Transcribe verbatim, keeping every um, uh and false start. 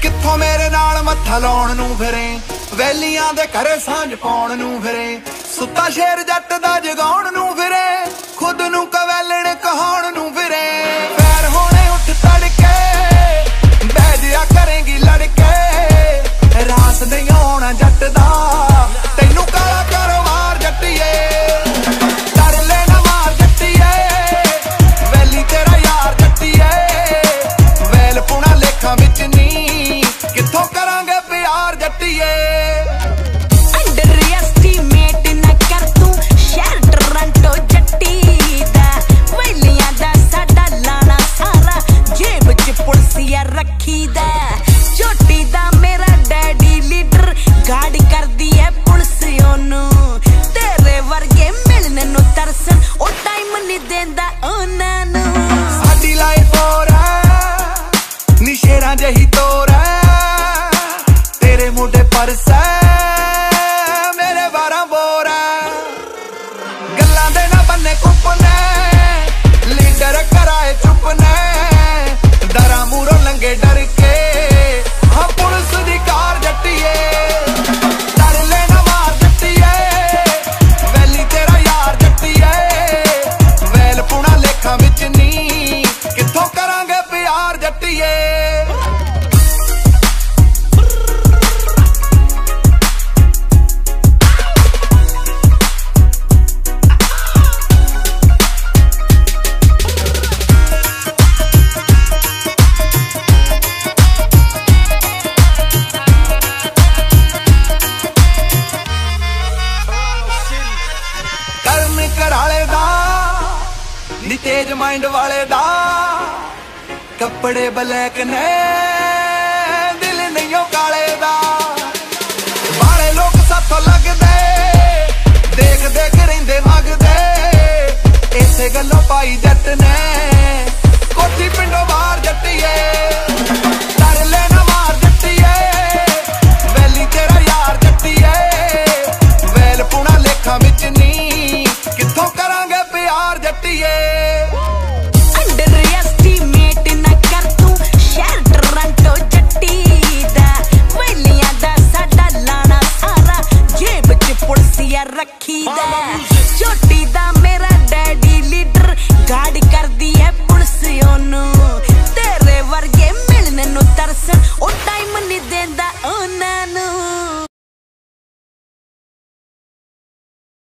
ਕਿੱਥੋਂ ਮੇਰੇ ਨਾਲ ਮੱਥਾ ਲਾਉਣ ਨੂੰ ਫਿਰੇ, ਵੈਲੀਆਂ ਦੇ ਘਰੇ ਸਾਂਝ ਪਾਉਣ ਨੂੰ ਫਿਰੇ, ਸੁੱਤਾ ਸ਼ੇਰ ਜੱਟ ਦਾ ਜਗਾਉਣ ਨੂੰ ਫਿਰੇ, ਖੁਦ ਨੂੰ ਕਵੈਲਣ ਕਹਾਉਣ ਨੂੰ ਫਿਰੇ। ਫੈਰ ਹੋਣੇ ਉੱਠ ਤੜਕੇ ਬਹਿ ਜਿਆ ਕਰੇਂਗੀ ਲੜਕੇ, ਰਾਸ ਨਹੀਂ ਆਉਣਾ ਜੱਟ ਦਾ ਤੈਨੂੰ ਕਾਲਾ ਕਾਰੋਬਾਰ ਜੱਟੀਏ। ਡਰ ਲੈਣਾ ਮਾਰ ਜੱਟੀਏ, ਵੈਲੀ ਤੇਰਾ ਯਾਰ ਜੱਟੀਏ, ਵੈਲ ਪੁਣਾ ਲੇਖਾਂ ਵਿੱਚ ਨੀ ਕਿੱਥੋਂ ਕਰਾਂਗੇ ਪਿਆਰ ਜੱਟੀਏ। ਛੋਟੀ ਦਾ ਮੇਰਾ ਡੈਡੀ ਲੀਡਰ ਗਾੜੀ ਕਰਦੀ ਐ ਪੁਲਿਸ ਉਹਨੂੰ, ਤੇਰੇ ਵਰਗੇ ਮਿਲਣ ਨੂੰ ਤਰਸਣ ਉਹ ਟਾਈਮ ਨਹੀਂ ਦਿੰਦਾ ਉਹਨਾਂ ਨੂੰ। ਸਾਡੀ ਲਾਈਫ ਹੋਰ ਐ ਨੀ ਸ਼ੇਰਾਂ ਜਿਹੀ ਤੋਰ ਐ, ਤੇਰੇ ਮੋਢੇ ਪਰਸ ਐ ਮੇਰੇ ਬਾਰਾਂ ਬੋਰ ਐ, ਗੱਲਾਂ ਦੇ ਨਾ ਬੰਨੇ ਕੁੱਪ ਨੇ ਲੀਡਰ ਕਰਾਏ ਚੁੱਪ ਨੇ, ਡਰਾਂ ਮੂਰੋਂ ਲੰਗੇ ਡਰ ਕੇ ਹਾਂ ਪੁਲਿਸ ਦੀ ਕਾਰ ਜੱਟੀਏ। ਡਰ ਲੈਣਾ ਮਾਰ ਜੱਟੀਏ, ਵੈਲੀ ਤੇਰਾ ਯਾਰ ਜੱਟੀਏ, ਵੈਲ ਪੁਣਾ ਲੇਖਾਂ ਵਿੱਚ ਨੀ ਕਿੱਥੋਂ ਕਰਾਂਗੇ ਪਿਆਰ ਜੱਟੀਏ। ਘਰਾਲੇ ਦਾ ਨੀ ਤੇਜ ਮਾਈਂਡ ਵਾਲੇ ਦਾ, ਕੱਪੜੇ ਬਲੈਕ ਨੇ ਦਿਲ ਨਹੀਂ ਉਹ ਕਾਲੇ ਦਾ, ਬਾਲੇ ਲੋਕ ਸਾਥੋਂ ਲੱਗਦੇ ਦੇਖ ਦੇਖ ਰਹਿੰਦੇ ਮੰਗਦੇ, ਇਸੇ ਗੱਲੋਂ ਪਾਈ ਜੱਟ ਨੇ